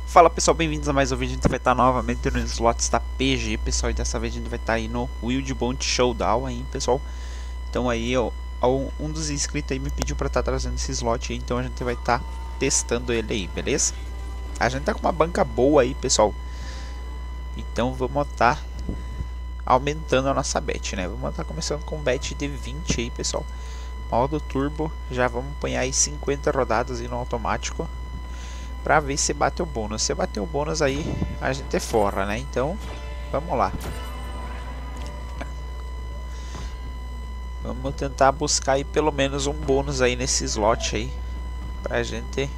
Fala pessoal, bem-vindos a mais um vídeo. A gente vai estar novamente nos slots da PG, pessoal, e dessa vez a gente vai estar aí no Wild Bounty Showdown aí, pessoal. Então aí um dos inscritos aí me pediu para estar trazendo esse slot aí, então a gente vai estar testando ele aí, beleza? A gente tá com uma banca boa aí, pessoal, então vamos estar aumentando a nossa bet, né? Vamos estar começando com bet de 20 aí, pessoal. Modo turbo, já vamos apanhar aí 50 rodadas aí no automático, pra ver se bateu o bônus. Se bater o bônus aí, a gente é fora, né? Então, vamos lá. Vamos tentar buscar aí pelo menos um bônus aí nesse slot aí, pra gente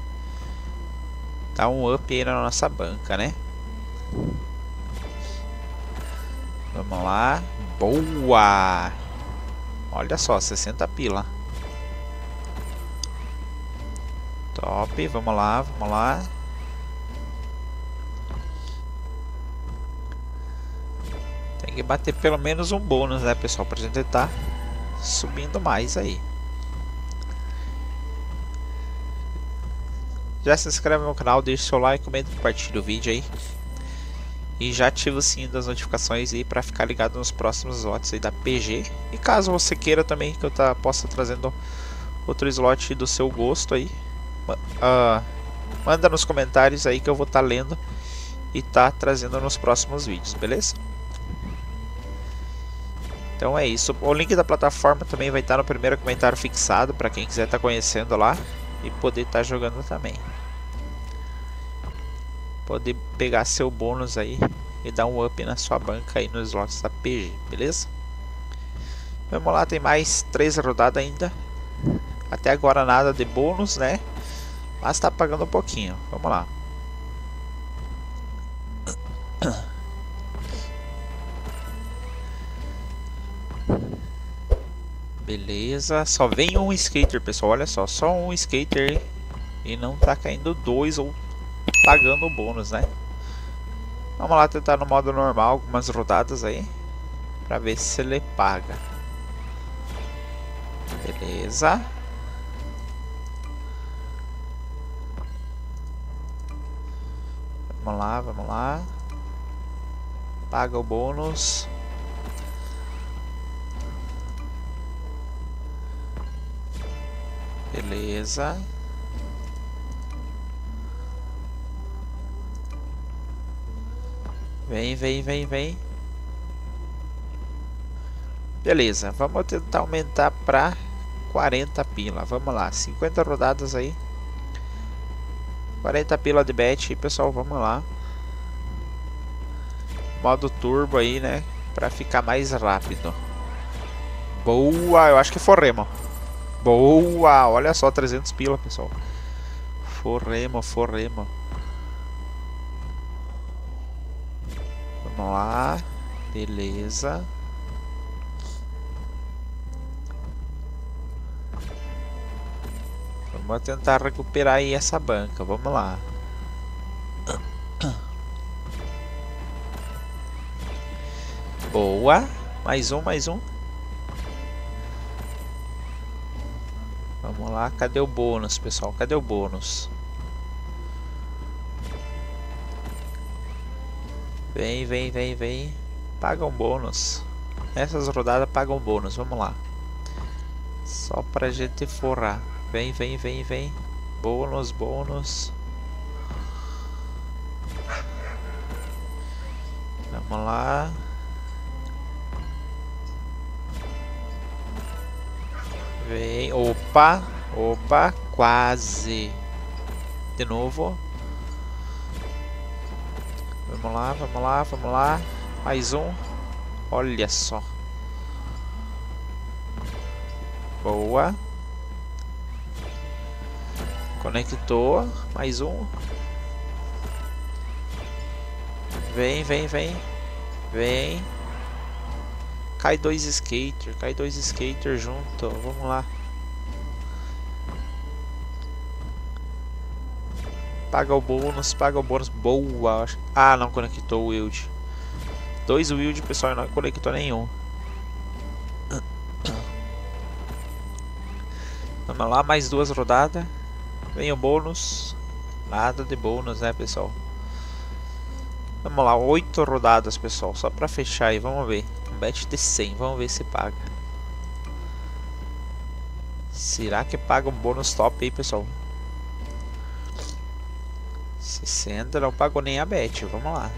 dar um up aí na nossa banca, né? Vamos lá. Boa! Olha só, 60 pila. Top, vamos lá, vamos lá. Tem que bater pelo menos um bônus, né, pessoal, pra gente estar subindo mais aí. Já se inscreve no canal, deixa o seu like, comenta, compartilha o vídeo aí. E já ativa o sininho das notificações aí para ficar ligado nos próximos slots aí da PG. E caso você queira também que eu possa trazendo outro slot do seu gosto aí, manda nos comentários aí que eu vou estar lendo e trazendo nos próximos vídeos, beleza? Então é isso. O link da plataforma também vai estar no primeiro comentário fixado para quem quiser estar conhecendo lá e poder estar jogando também. Poder pegar seu bônus aí e dar um up na sua banca aí nos slots da PG, beleza? Vamos lá, tem mais 3 rodadas ainda. Até agora nada de bônus, né? Mas tá pagando um pouquinho. Vamos lá. Beleza, só vem um skater, pessoal. Olha só um skater e não tá caindo dois ou pagando o bônus, né? Vamos lá tentar no modo normal algumas rodadas aí pra ver se ele paga. Beleza. Vamos lá, vamos lá. Paga o bônus. Beleza. Vem. Beleza, vamos tentar aumentar para 40 pila. Vamos lá, 50 rodadas aí. 40 pila de bet, pessoal, vamos lá. Modo turbo aí, né? Pra ficar mais rápido. Boa, eu acho que forremo. Boa, olha só, 300 pila, pessoal. Forremo. Vamos lá. Beleza. Vamos tentar recuperar aí essa banca. Vamos lá. Boa. Mais um. Vamos lá. Cadê o bônus, pessoal? Cadê o bônus? Vem. Paga um bônus. Essas rodadas pagam bônus. Vamos lá. Só pra gente forrar. Vem. Bônus. Vamos lá. Vem. Opa. Quase. De novo. Vamos lá. Mais um. Olha só. Boa. Conectou. Mais um. Vem. Cai dois skater junto. Vamos lá. Paga o bônus. Boa. Ah, não conectou o wild. 2 wild, pessoal, não conectou nenhum. Vamos lá, mais 2 rodadas. Vem o bônus. Nada de bônus, né, pessoal? Vamos lá, 8 rodadas, pessoal. Só pra fechar aí, vamos ver. Um bet de 100, vamos ver se paga. Será que paga um bônus top aí, pessoal? 60, não pagou nem a bet, vamos lá.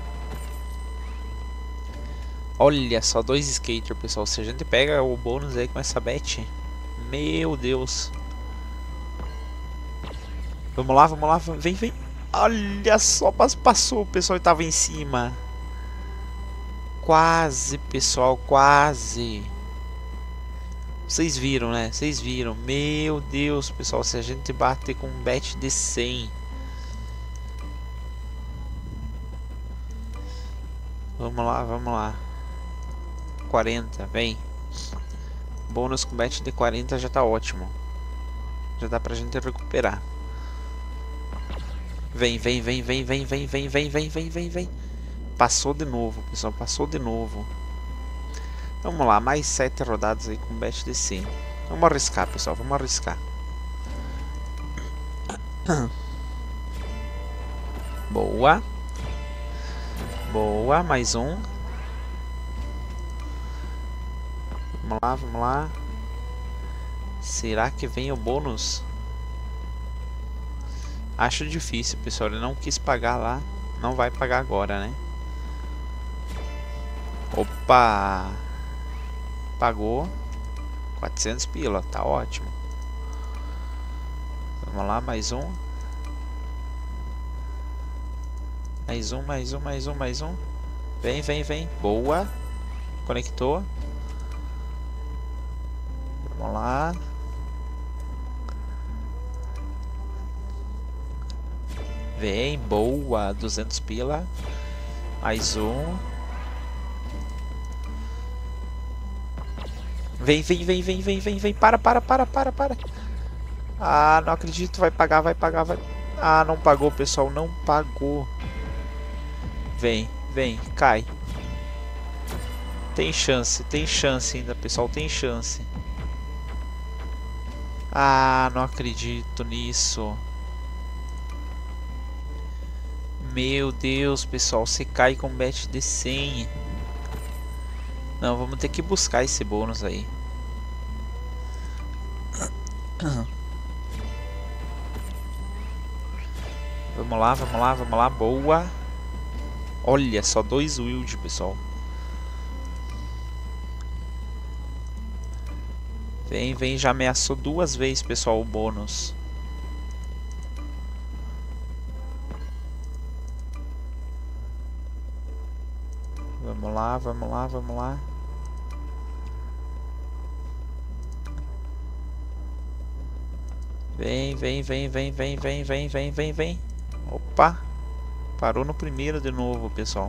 Olha só, 2 skater, pessoal. Se a gente pega o bônus aí com essa bet, meu Deus. Vamos lá, vem, vem. Olha só, passou, o pessoal estava em cima. Quase, pessoal, quase. Vocês viram, né? Vocês viram. Meu Deus, pessoal, se a gente bater com um bet de 100. Vamos lá, vamos lá. 40, vem. Bônus com bet de 40 já tá ótimo. Já dá pra gente recuperar. Vem, vem, vem, vem, vem, vem, vem, vem, vem, vem, vem, vem. Passou de novo, pessoal, passou de novo. Vamos lá, mais 7 rodadas aí com bet de 100. Vamos arriscar, pessoal, vamos arriscar. Boa. Boa, mais um. Vamos lá, vamos lá. Será que vem o bônus? Acho difícil, pessoal. Ele não quis pagar lá. Não vai pagar agora, né? Opa! Pagou 400 pila. Tá ótimo. Vamos lá, mais um. Mais um, mais um, mais um, mais um. Vem, vem, vem. Boa. Conectou. Vamos lá. Vem, boa. 200 pila. Mais um. Vem, vem, vem, vem, vem, vem, vem. Para. Ah, não acredito. Vai pagar, vai pagar, vai. Ah, não pagou, pessoal. Não pagou. Vem, vem, cai. Tem chance ainda, pessoal. Tem chance. Ah, não acredito nisso. Meu Deus, pessoal. Você cai com bet de 100. Não, vamos ter que buscar esse bônus aí. Vamos lá, vamos lá, vamos lá. Boa. Olha, só 2 wild, pessoal. Vem, vem, já ameaçou 2 vezes, pessoal, o bônus. Vamos lá, vamos lá, vamos lá. Vem, vem, vem, vem, vem, vem, vem, vem, vem, vem. Opa. Parou no primeiro de novo, pessoal.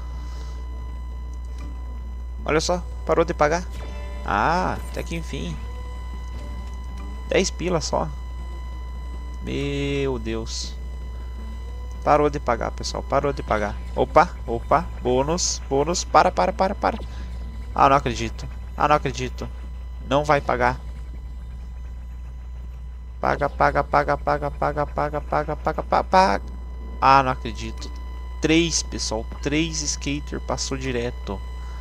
Olha só, parou de pagar. Ah, até que enfim. 10 pila só. Meu Deus. Parou de pagar, pessoal. Parou de pagar. Opa, opa. Bônus, bônus. Para. Ah, não acredito. Ah, não acredito. Não vai pagar. Paga. Ah, não acredito. 3, pessoal. 3 skater passou direto.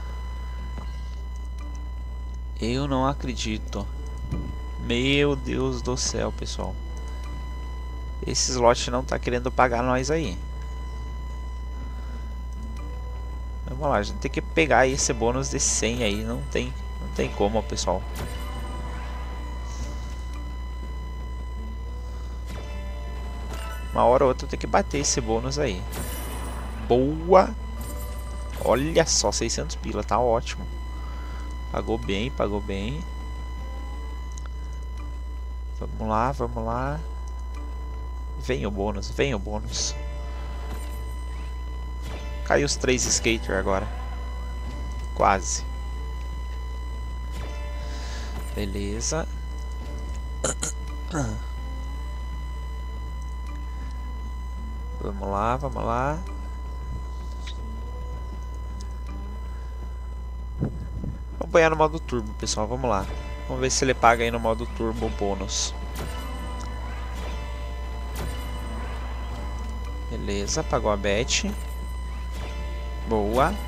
Eu não acredito. Meu Deus do céu, pessoal. Esse slot não tá querendo pagar nós aí. Vamos lá, a gente tem que pegar esse bônus de 100 aí. Não tem como, pessoal. Uma hora ou outra tem que bater esse bônus aí. Boa. Olha só, 600 pila, tá ótimo. Pagou bem, pagou bem. Vamos lá, vamos lá. Vem o bônus, vem o bônus. Caiu os 3 skater agora. Quase. Beleza. Vamos lá, vamos lá. Vamos banhar no modo turbo, pessoal. Vamos lá. Vamos ver se ele paga aí no modo turbo o bônus. Beleza, pagou a bet. Boa.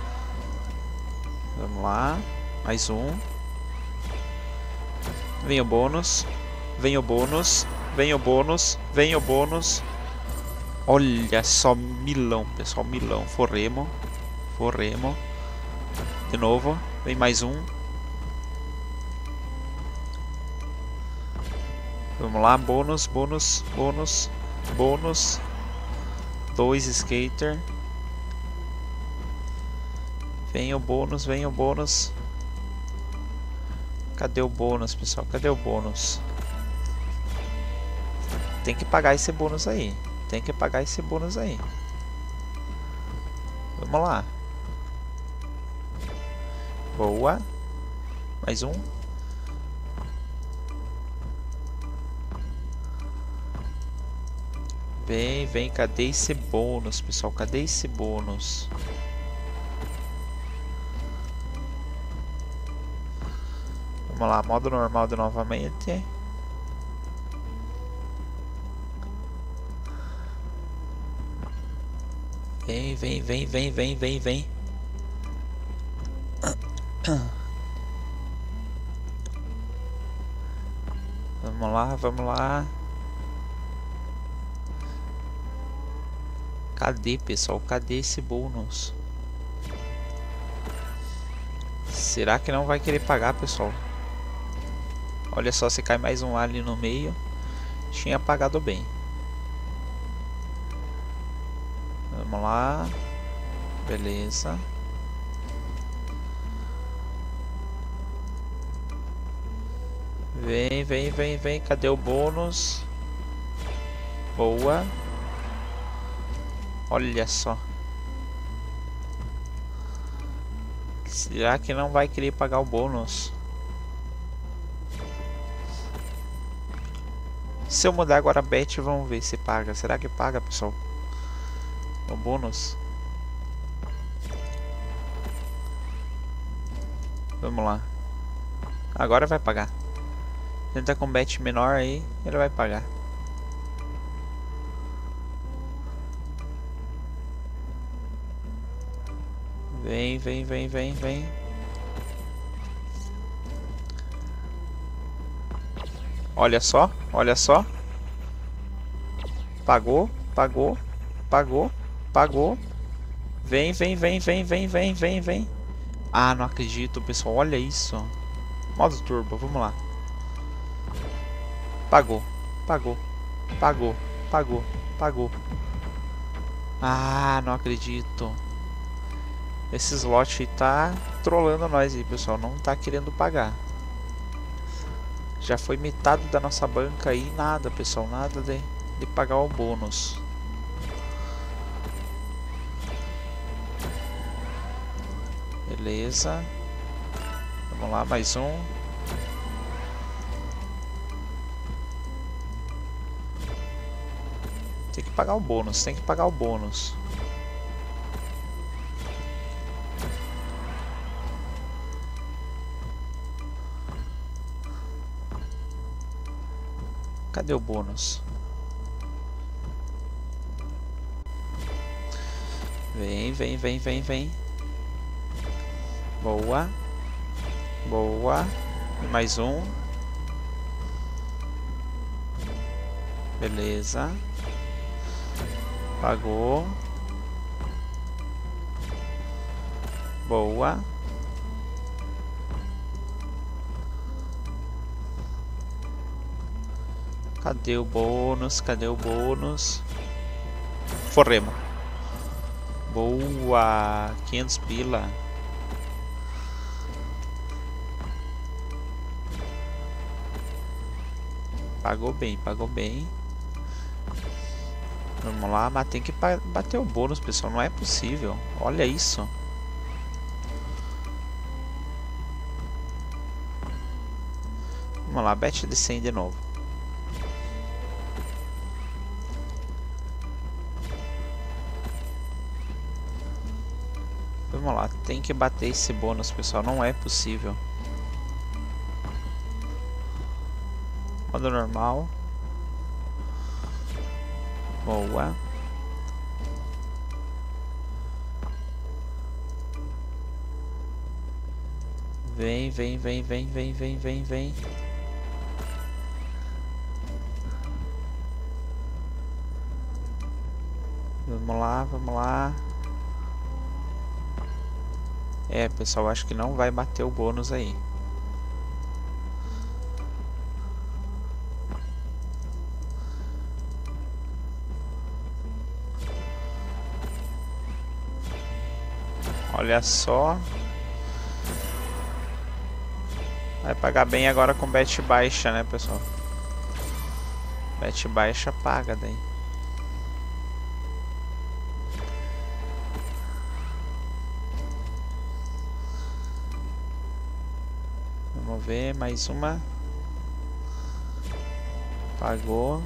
Vamos lá. Mais um. Vem o bônus. Vem o bônus. Vem o bônus. Vem o bônus. Olha só, milão, pessoal. Milão. Forremo. Forremo. De novo. Vem mais um. Vamos lá. Bônus, bônus, bônus, bônus. 2 skater. Vem o bônus, vem o bônus. Cadê o bônus, pessoal? Cadê o bônus? Tem que pagar esse bônus aí. Tem que pagar esse bônus aí. Vamos lá. Boa. Mais um. Vem, vem. Cadê esse bônus, pessoal? Cadê esse bônus? Vamos lá, modo normal de novamente. Vem, vem, vem, vem, vem, vem, vem. Vamos lá, vamos lá. Cadê, pessoal? Cadê esse bônus? Será que não vai querer pagar, pessoal? Olha só, se cai mais um ali no meio. Tinha pagado bem. Vamos lá. Beleza. Vem, vem, vem, vem. Cadê o bônus? Boa. Olha só. Será que não vai querer pagar o bônus? Se eu mudar agora a bet, vamos ver se paga. Será que paga, pessoal? O bônus. Vamos lá. Agora vai pagar. Ele tá com bet menor aí, ele vai pagar. Vem, vem, vem, vem, vem. Olha só, olha só. Pagou, pagou, pagou, pagou. Vem, vem, vem, vem, vem, vem, vem, vem. Ah, não acredito, pessoal. Olha isso. Modo turbo, vamos lá. Pagou, pagou, pagou, pagou, pagou. Ah, não acredito. Esse slot tá trolando nós aí, pessoal. Não tá querendo pagar. Já foi metade da nossa banca aí. Nada, pessoal. Nada de pagar o bônus. Beleza. Vamos lá, mais um. Tem que pagar o bônus. Tem que pagar o bônus. Cadê o bônus? Vem, vem, vem, vem, vem. Boa. Boa. E mais um. Beleza. Pagou. Boa. Cadê o bônus? Cadê o bônus? Forremo. Boa. 500 pila. Pagou bem, pagou bem. Vamos lá, mas tem que bater o bônus, pessoal. Não é possível. Olha isso. Vamos lá, bet de 100 de novo. Vamos lá, tem que bater esse bônus, pessoal. Não é possível. Modo normal. Boa. Vem, vem, vem, vem, vem, vem, vem, vem. Vamos lá, vamos lá. É, pessoal, acho que não vai bater o bônus aí. Olha só. Vai pagar bem agora com bet baixa, né, pessoal? Bet baixa paga daí. Vamos ver, mais uma. Pagou.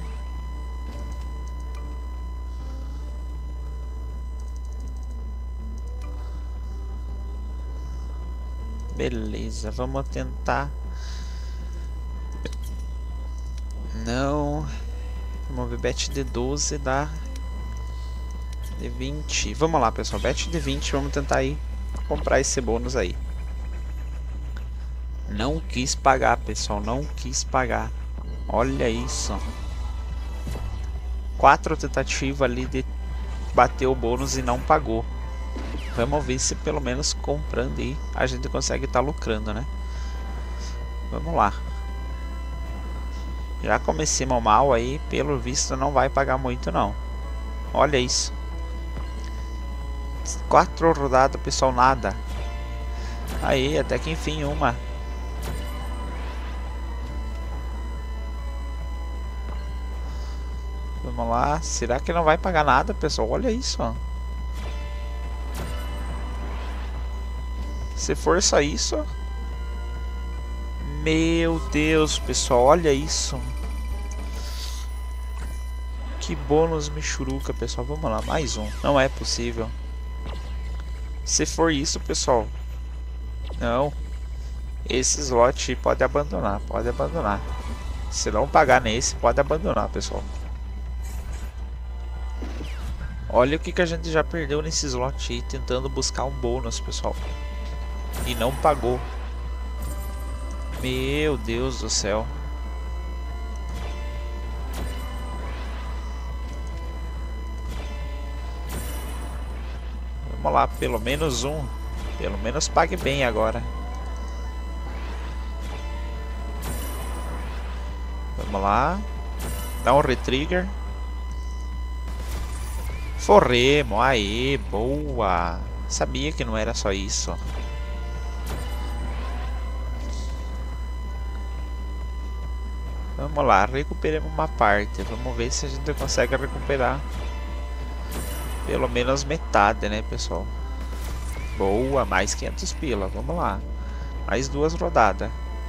Beleza, vamos tentar. Não. Vamos ver, bet de 12 dá de 20. Vamos lá, pessoal, bet de 20, vamos tentar aí comprar esse bônus aí. Não quis pagar, pessoal, não quis pagar. Olha isso. 4 tentativas ali de bater o bônus e não pagou. Vamos ver se pelo menos comprando aí a gente consegue estar lucrando, né? Vamos lá. Já comecemos mal aí, pelo visto não vai pagar muito não. Olha isso. 4 rodadas, pessoal, nada. Aí, até que enfim uma. Vamos lá. Será que não vai pagar nada, pessoal? Olha isso, ó. Se for só isso. Meu Deus, pessoal, olha isso. Que bônus michuruca, pessoal. Vamos lá, mais um. Não é possível. Se for isso, pessoal. Não. Esse slot pode abandonar, pode abandonar. Se não pagar nesse, pode abandonar, pessoal. Olha o que a gente já perdeu nesse slot aí, tentando buscar um bônus, pessoal. E não pagou. Meu Deus do céu. Vamos lá, pelo menos um. Pelo menos pague bem agora. Vamos lá. Dá um retrigger. Forremos. Aê, boa. Sabia que não era só isso. Vamos lá, recuperemos uma parte. Vamos ver se a gente consegue recuperar pelo menos metade, né, pessoal? Boa, mais 500 pila. Vamos lá. Mais 2 rodadas.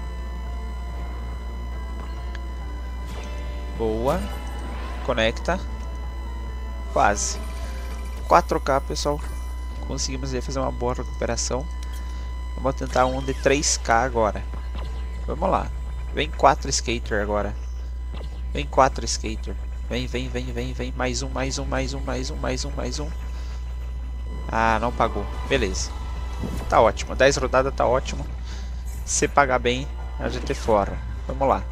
Boa. Conecta. Quase. 4K, pessoal. Conseguimos aí fazer uma boa recuperação. Vamos tentar um de 3K agora. Vamos lá. Vem 4 skater agora. Vem 4 skater. Vem, vem, vem, vem, vem. Mais um, mais um, mais um, mais um, mais um, mais um. Ah, não pagou. Beleza. Tá ótimo. 10 rodadas tá ótimo. Se pagar bem, a gente fora. Vamos lá.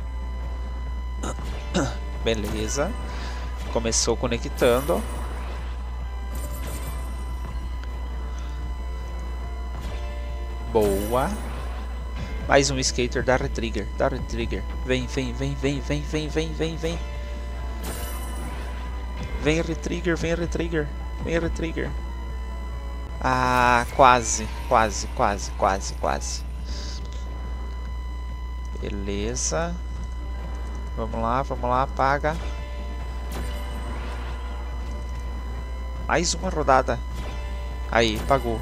Beleza. Começou conectando. Boa. Mais um skater, dá retrigger, dá retrigger. Vem, vem, vem, vem, vem, vem, vem, vem, vem. Vem retrigger, vem retrigger, vem retrigger. Ah, quase, quase, quase, quase, quase. Beleza. Vamos lá, paga. Mais uma rodada. Aí, pagou.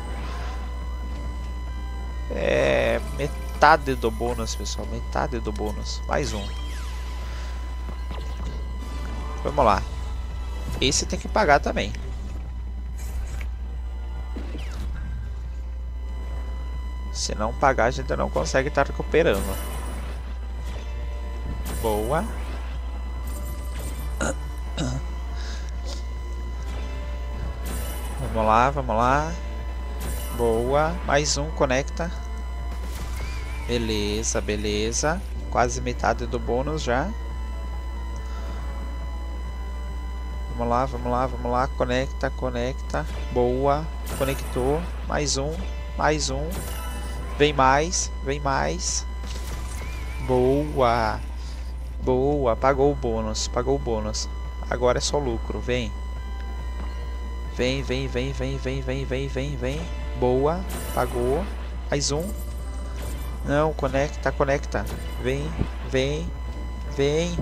É... metade do bônus, pessoal. Metade do bônus. Mais um. Vamos lá. Esse tem que pagar também. Se não pagar, a gente não consegue estar recuperando. Boa. Vamos lá, vamos lá. Boa. Mais um, conecta. Beleza, beleza. Quase metade do bônus já. Vamos lá, vamos lá, vamos lá. Conecta, conecta. Boa. Conectou. Mais um. Mais um. Vem mais. Vem mais. Boa. Boa. Pagou o bônus. Pagou o bônus. Agora é só lucro. Vem. Vem, vem, vem, vem, vem, vem, vem, vem, vem. Boa. Pagou. Mais um. Não, conecta, conecta. Vem, vem, vem.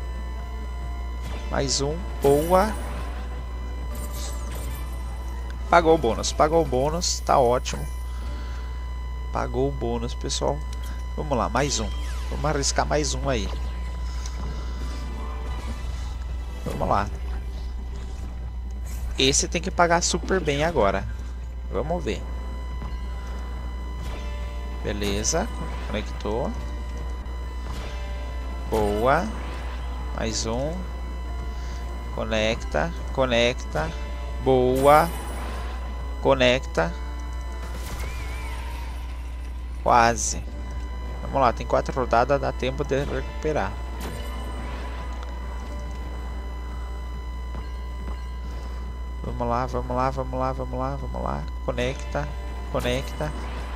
Mais um. Boa. Pagou o bônus. Pagou o bônus. Tá ótimo. Pagou o bônus, pessoal. Vamos lá, mais um. Vamos arriscar mais um aí. Vamos lá. Esse tem que pagar super bem agora. Vamos ver. Beleza. Conectou. Boa. Mais um. Conecta. Conecta. Boa. Conecta. Quase. Vamos lá, tem 4 rodadas, dá tempo de recuperar. Vamos lá, vamos lá, vamos lá, vamos lá, vamos lá. Conecta, conecta.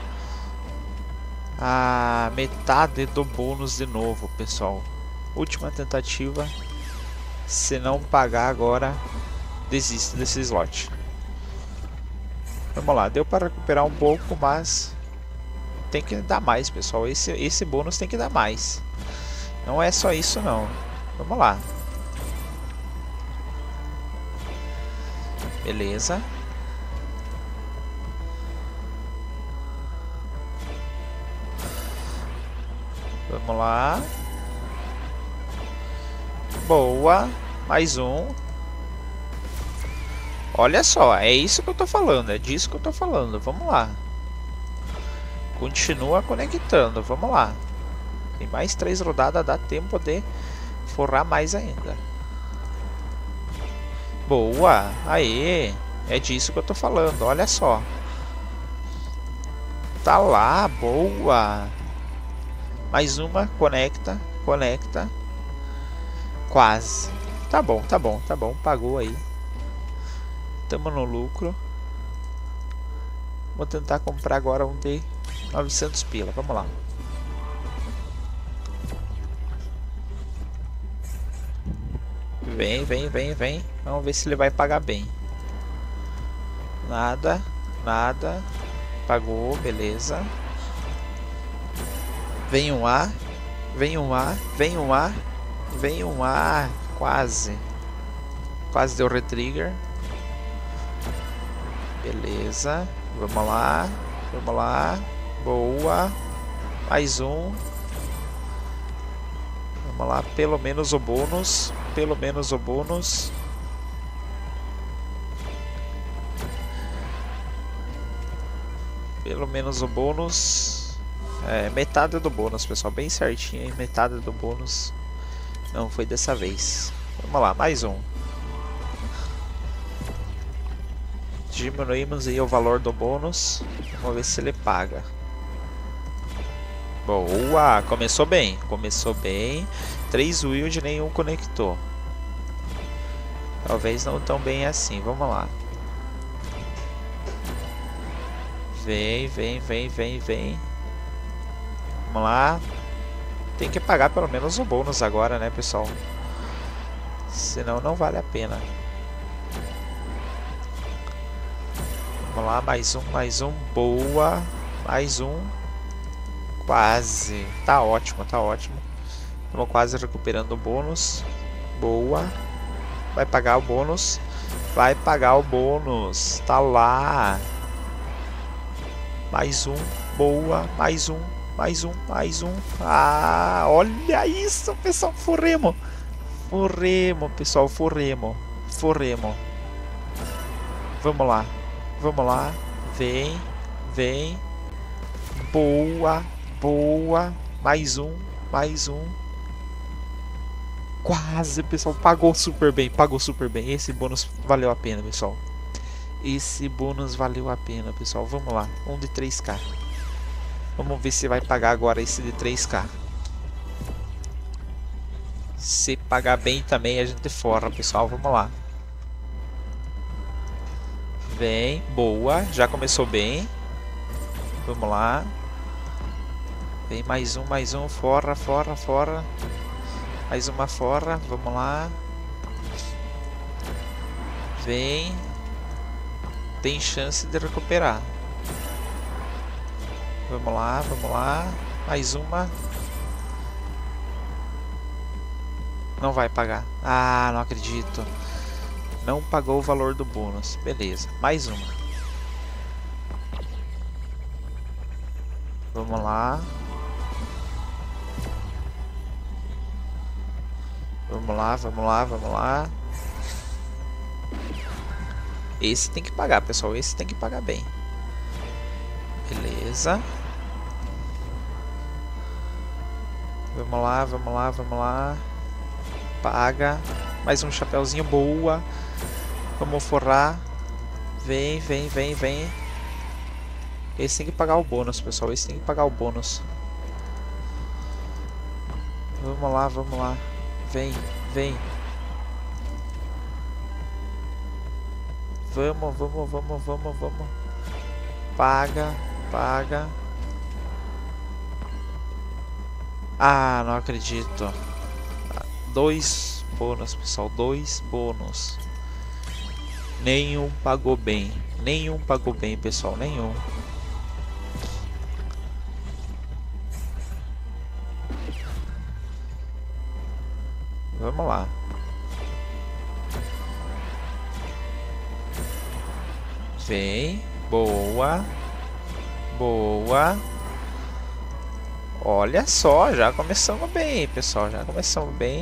Ah, metade do bônus de novo, pessoal. Última tentativa. Se não pagar agora, desiste desse slot. Vamos lá, deu para recuperar um pouco, mas tem que dar mais, pessoal. Esse bônus tem que dar mais. Não é só isso, não. Vamos lá. Beleza. Vamos lá. Boa. Mais um. Olha só, é isso que eu tô falando. É disso que eu tô falando. Vamos lá. Continua conectando. Vamos lá. Tem mais 3 rodadas. Dá tempo de forrar mais ainda. Boa. Aê. É disso que eu tô falando. Olha só. Tá lá. Boa. Mais uma. Conecta. Conecta. Quase. Tá bom, tá bom, tá bom. Pagou aí. Tamo no lucro. Vou tentar comprar agora um de 900 pila. Vamos lá. Vem, vem, vem, vem. Vamos ver se ele vai pagar bem. Nada, nada. Pagou, beleza. Vem um A. Vem um A. Vem um A. Vem um A. Quase. Quase deu retrigger. Beleza. Vamos lá. Vamos lá. Boa. Mais um. Vamos lá. Pelo menos o bônus. Pelo menos o bônus. Pelo menos o bônus. É, metade do bônus, pessoal. Bem certinho aí. Metade do bônus. Não foi dessa vez. Vamos lá. Mais um. Diminuímos aí o valor do bônus. Vamos ver se ele paga. Boa! Começou bem. Começou bem. 3 wild, nenhum conectou. Talvez não tão bem assim. Vamos lá. Vem, vem, vem, vem, vem. Vamos lá. Tem que pagar pelo menos o bônus agora, né, pessoal? Senão não vale a pena. Vamos lá, mais um, mais um. Boa. Mais um. Quase. Tá ótimo, tá ótimo. Estamos quase recuperando o bônus. Boa. Vai pagar o bônus. Vai pagar o bônus. Tá lá. Mais um. Boa. Mais um. Mais um. Mais um. Ah, olha isso, pessoal. Forremo. Forremo, pessoal. Forremo. Forremo. Vamos lá. Vamos lá. Vem. Vem. Boa. Boa. Mais um. Mais um. Quase, pessoal. Pagou super bem. Pagou super bem. Esse bônus valeu a pena, pessoal. Esse bônus valeu a pena, pessoal. Vamos lá. Um de 3k. Vamos ver se vai pagar agora esse de 3k. Se pagar bem também a gente forra, pessoal. Vamos lá. Vem, boa. Já começou bem. Vamos lá. Vem mais um. Forra, forra, forra. Mais uma forra. Vamos lá. Vem. Tem chance de recuperar. Vamos lá, vamos lá. Mais uma. Não vai pagar. Ah, não acredito. Não pagou o valor do bônus. Beleza, mais uma. Vamos lá. Vamos lá, vamos lá, vamos lá. Esse tem que pagar, pessoal. Esse tem que pagar bem. Beleza. Vamos lá, vamos lá, vamos lá. Paga. Mais um chapéuzinho, boa. Vamos forrar. Vem, vem, vem, vem. Esse tem que pagar o bônus, pessoal. Esse tem que pagar o bônus. Vamos lá, vamos lá. Vem, vem. Vamos, vamos, vamos, vamos, vamos. Paga, paga. Ah, não acredito. 2 bônus, pessoal. 2 bônus. Nenhum pagou bem. Nenhum pagou bem, pessoal. Nenhum. Vamos lá. Vem. Boa. Boa. Olha só, já começamos bem, pessoal. Já começamos bem.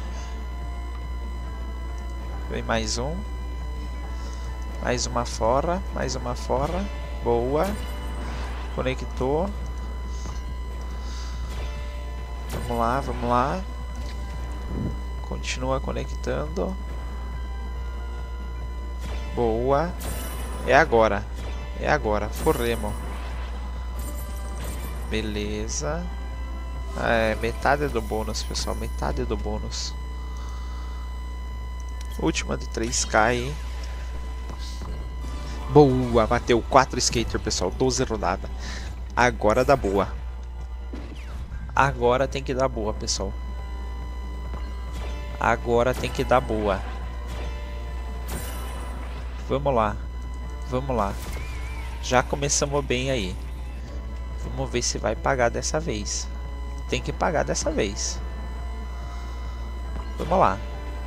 Vem mais um. Mais uma fora. Mais uma fora. Boa. Conectou. Vamos lá, vamos lá. Continua conectando. Boa. É agora. É agora. Forremos. Beleza. É, metade do bônus, pessoal. Metade do bônus. Última de 3k aí. Boa. Bateu 4 skater, pessoal. 12 rodadas. Agora dá boa. Agora tem que dar boa, pessoal. Agora tem que dar boa. Vamos lá. Vamos lá. Já começamos bem aí. Vamos ver se vai pagar dessa vez. Tem que pagar dessa vez. Vamos lá.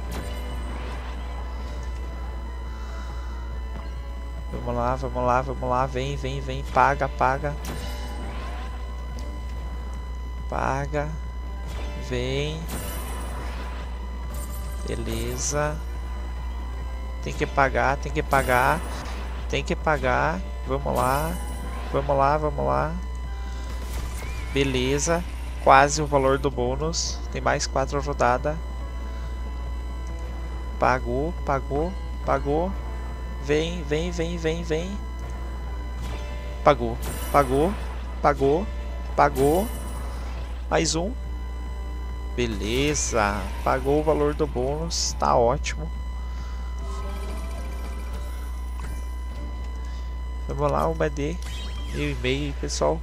Vamos lá, vamos lá, vamos lá. Vem, vem, vem. Paga, paga. Paga. Vem. Beleza. Tem que pagar, tem que pagar. Tem que pagar. Vamos lá. Vamos lá, vamos lá. Beleza. Quase o valor do bônus. Tem mais 4 rodadas. Pagou, pagou, pagou. Vem, vem, vem, vem, vem. Pagou, pagou, pagou, pagou. Mais um. Beleza. Pagou o valor do bônus. Tá ótimo. Vamos lá, uma de 1,5, pessoal.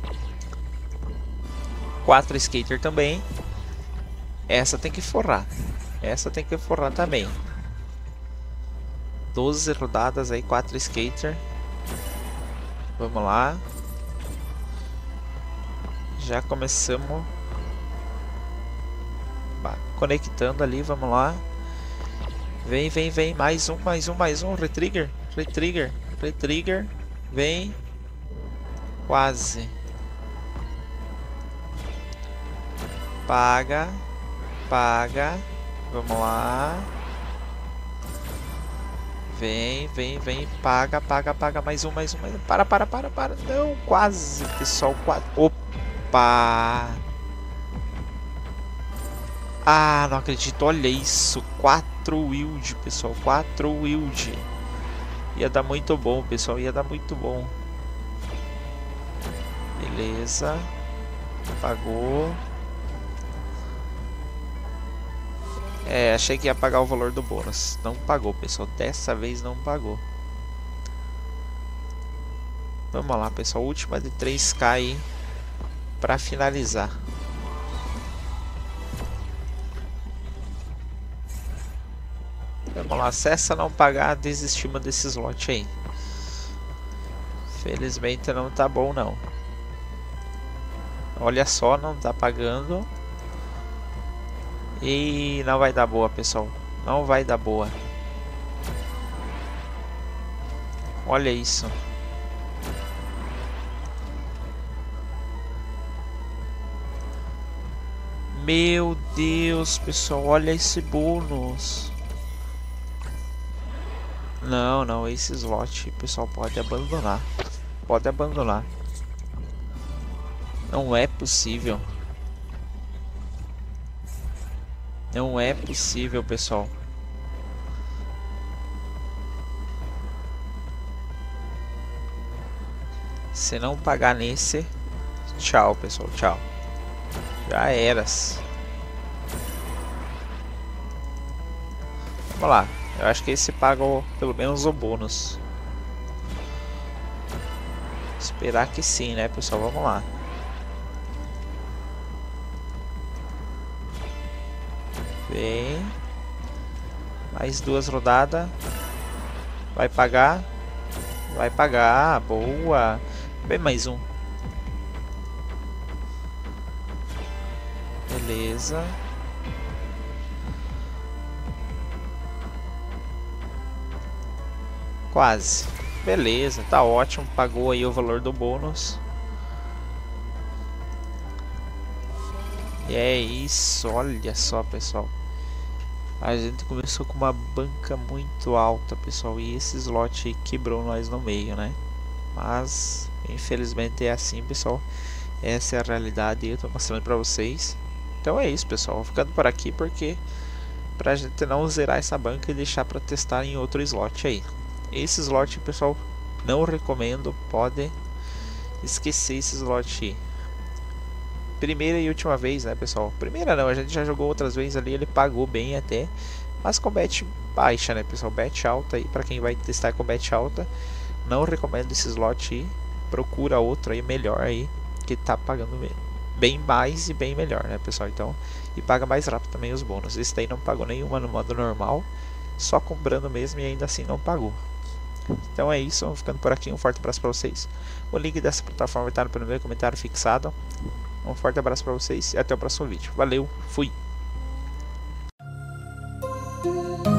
4 skater também. Essa tem que forrar. Essa tem que forrar também. 12 rodadas aí, 4 skater. Vamos lá. Já começamos conectando ali, vamos lá. Vem, vem, vem, mais um, mais um, mais um. Retrigger, retrigger, retrigger. Vem. Quase. Paga. Paga. Vamos lá. Vem, vem, vem. Paga, paga, paga. Mais um, mais um, mais um. Para, para, para, para. Não, quase, pessoal. Quase. Opa. Ah, não acredito. Olha isso. 4 wild, pessoal. 4 wild. Ia dar muito bom, pessoal. Ia dar muito bom. Beleza. Pagou. É, achei que ia pagar o valor do bônus. Não pagou, pessoal. Dessa vez não pagou. Vamos lá, pessoal. Última de 3k aí pra finalizar. Vamos lá. Se essa não pagar, desistimos desse slot aí. Felizmente não tá bom, não. Olha só, não tá pagando. E não vai dar boa, pessoal. Não vai dar boa. Olha isso. Meu Deus, pessoal. Olha esse bônus. Não, não. Esse slot, pessoal, pode abandonar. Pode abandonar. Não é possível. Não é possível, pessoal. Se não pagar nesse, tchau, pessoal, tchau. Já eras. Vamos lá. Eu acho que esse paga pelo menos o bônus. Esperar que sim, né, pessoal? Vamos lá. Vem. Mais 2 rodadas. Vai pagar. Vai pagar. Boa. Vem mais um. Beleza. Quase. Beleza, tá ótimo. Pagou aí o valor do bônus. E é isso. Olha só, pessoal. A gente começou com uma banca muito alta, pessoal. E esse slot aí quebrou nós no meio, né? Mas, infelizmente é assim, pessoal. Essa é a realidade e eu tô mostrando pra vocês. Então é isso, pessoal. Vou ficando por aqui porque pra gente não zerar essa banca e deixar pra testar em outro slot aí. Esse slot, pessoal, não recomendo. Pode esquecer esse slot aí. Primeira e última vez, né, pessoal? Primeira não, a gente já jogou outras vezes ali, ele pagou bem até, mas com bet baixa, né, pessoal? Bet alta aí, pra quem vai testar com bet alta, não recomendo esse slot aí. Procura outro aí melhor aí, que tá pagando bem mais e bem melhor, né, pessoal? Então, e paga mais rápido também os bônus. Esse daí não pagou nenhuma no modo normal, só comprando mesmo e ainda assim não pagou. Então é isso, vamos ficando por aqui. Um forte abraço para vocês. O link dessa plataforma está no primeiro comentário fixado. Um forte abraço para vocês e até o próximo vídeo. Valeu, fui!